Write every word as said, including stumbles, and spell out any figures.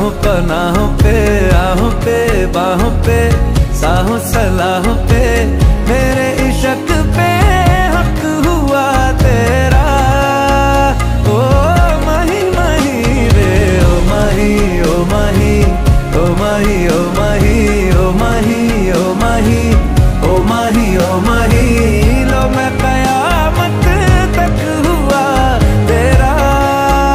राहों पनाहों पे, आहों पे बाहों पे, साहों सलाहों पे